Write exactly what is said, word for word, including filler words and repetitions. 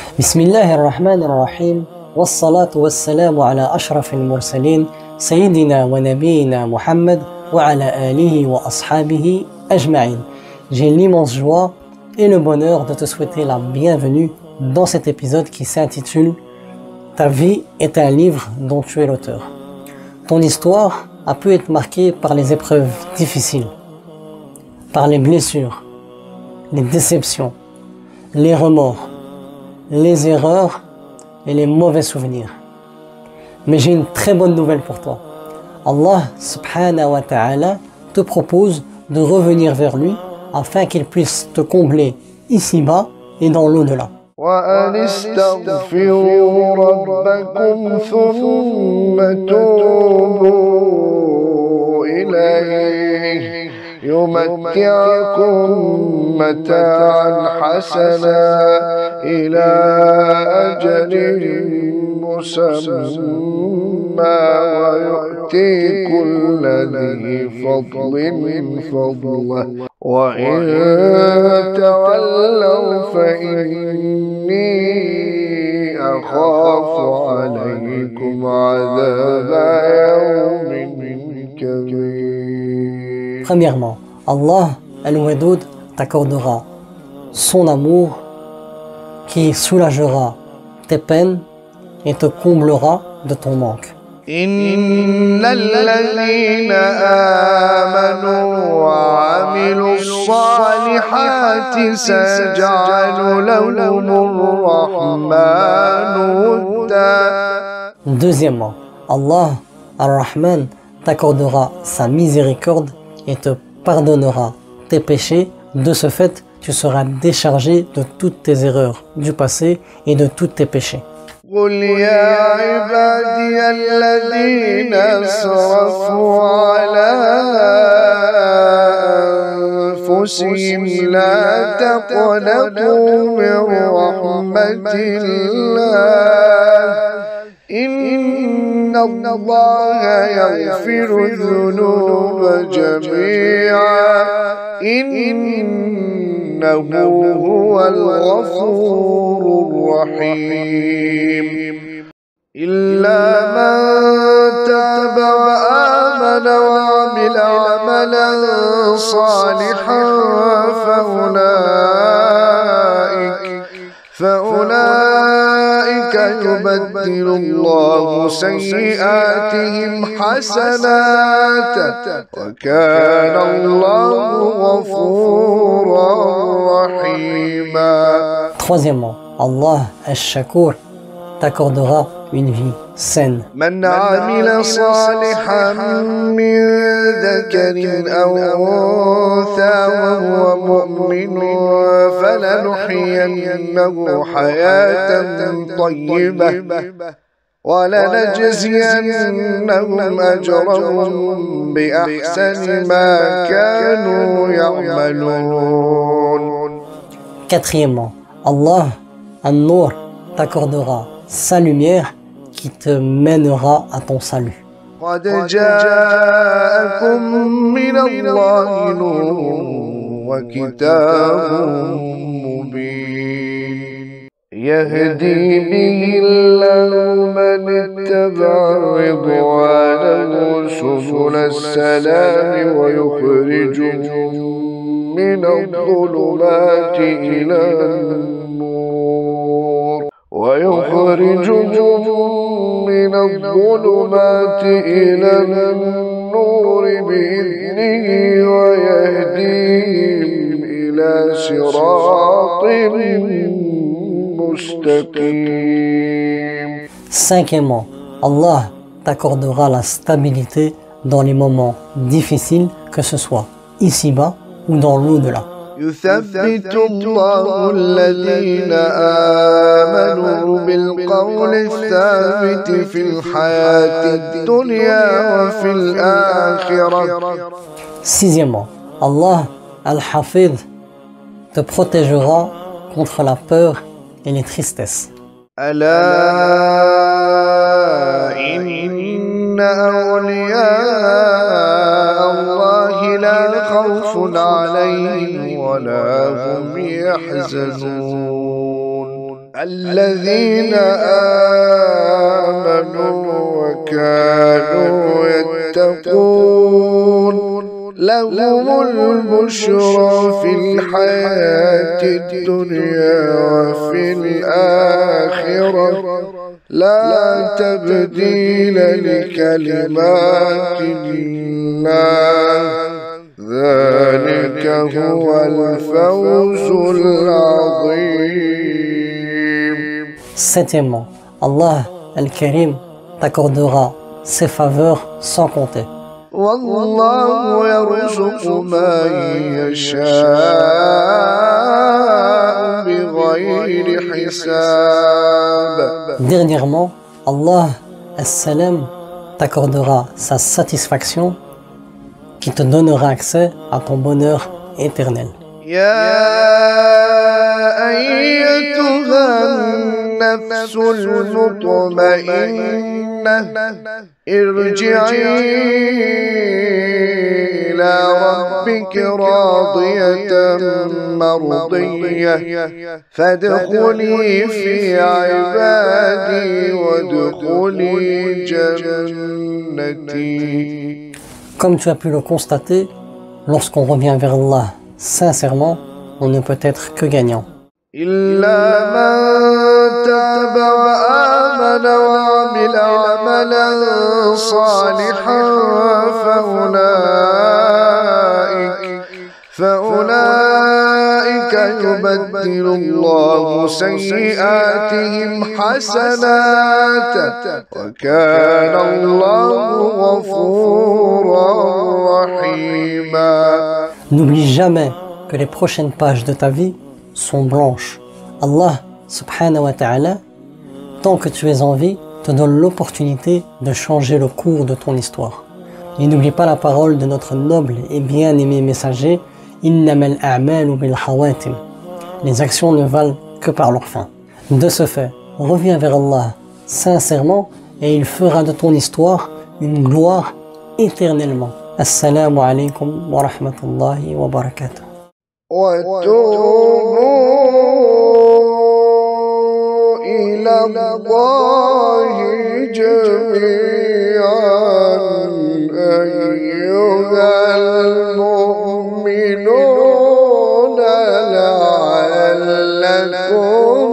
بسم الله الرحمن الرحيم والصلاة والسلام على أشرف المرسلين سيدنا ونبينا محمد وعلى آله وأصحابه أجمعين. J'ai l'immense joie et le bonheur de te souhaiter la bienvenue dans cet épisode qui s'intitule Ta vie est un livre dont tu es l'auteur. Ton histoire a pu être marquée par les épreuves difficiles, par les blessures, les déceptions, les remords, les erreurs et les mauvais souvenirs. Mais j'ai une très bonne nouvelle pour toi. Allah subhanahu wa ta'ala te propose de revenir vers lui afin qu'il puisse te combler ici-bas et dans l'au-delà. وأن استغفروا ربكم ثم توبوا إليه يمتعكم متاعا حسنا إلى أجل مسمى ويؤتي كل ذي فضل فضله وإن تولوا فإني أخاف عليكم عذاب يوم كبير. Premièrement, Allah Al-Wadoud t'accordera son amour qui soulagera tes peines et te comblera de ton manque. إن الذين آمنوا وعملوا الصالحات سيجعل لهم الرحمن ودا. Deuxièmement, Allah Ar-Rahman t'accordera sa miséricorde et te pardonnera tes péchés. De ce fait, tu seras déchargé de toutes tes erreurs du passé et de tous tes péchés. قل يا عبادي الذين أسرفوا على أنفسهم لا تقنطوا من رحمة الله إن الله يغفر الذنوب جميعا إنه هو الغفور الرحيم إلا من تاب وآمن وعمل عملا صالحا فأولئك فأولئك يبدل الله سيئاتهم حسنات وكان الله غفورا رحيما. Troisièmement, Allah Al-Shakur t'accordera une vie saine. من عمل صالحا من ذكر أو أنثى وهو مؤمن فلنحيينه حياة طيبة ولنجزينهم أجرهم بأحسن ما كانوا يعملون. Quatrièmement, Allah An-Nur t'accordera sa lumière qui te mènera à ton salut. قد جاءكم من الله نور وكتاب مبين يهدي به الله من اتبع رضوانه سبل السلام ويخرجهم من الظلمات إلى النور ويخرجهم من الظلمات إلى النور بإذنه ويهديهم إلى صراط مستقيم. Cinquièmement, Allah t'accordera la stabilité dans les moments difficiles, que ce soit ici-bas ou dans l'au-delà. يثبت الله الذين آمنوا بالقول الثابت في الحياة الدنيا وفي الآخرة. Sixièmement, Allah Al-Hafid te protégera contre la peur et les tristesses. ألا إن أولياء الله لا خوف عليهم ولا هم يحزنون الذين آمنوا وكانوا يتقون لهم البشرى في الحياة الدنيا وفي الآخرة لا تبديل لكلمات الله ذلك هو الفوز العظيم. Septièmement, Allah Al-Karim t'accordera ses faveurs sans compter. والله يرزق من يشاء بغير حساب. Dernièrement, Allah As-Salam t'accordera sa satisfaction qui te donnera accès à ton bonheur éternel. يا أيتها النفس المطمئنة ارجعي إلى ربك راضية مرضية فادخلي في عبادي وادخلي جنتي. Comme tu as pu le constater, lorsqu'on revient vers Allah sincèrement, on ne peut être que gagnant. إلا من تاب وآمن وعمل عملا صالحا فأولئك فأولئك يبدل الله سيئاتهم حسنات وكان الله غفورا رحيما. N'oublie jamais que les prochaines pages de ta vie sont blanches. Allah subhanahu wa ta'ala, tant que tu es en vie, te donne l'opportunité de changer le cours de ton histoire. Et n'oublie pas la parole de notre noble et bien-aimé messager, Innamal a'malu bil khawatim. Les actions ne valent que par leur fin. De ce fait, reviens vers Allah sincèrement et il fera de ton histoire une gloire éternellement. Assalamu alaikum wa rahmatullahi wa barakatuh. وتوبوا إلى الله جميعا أيها المؤمنون لعلكم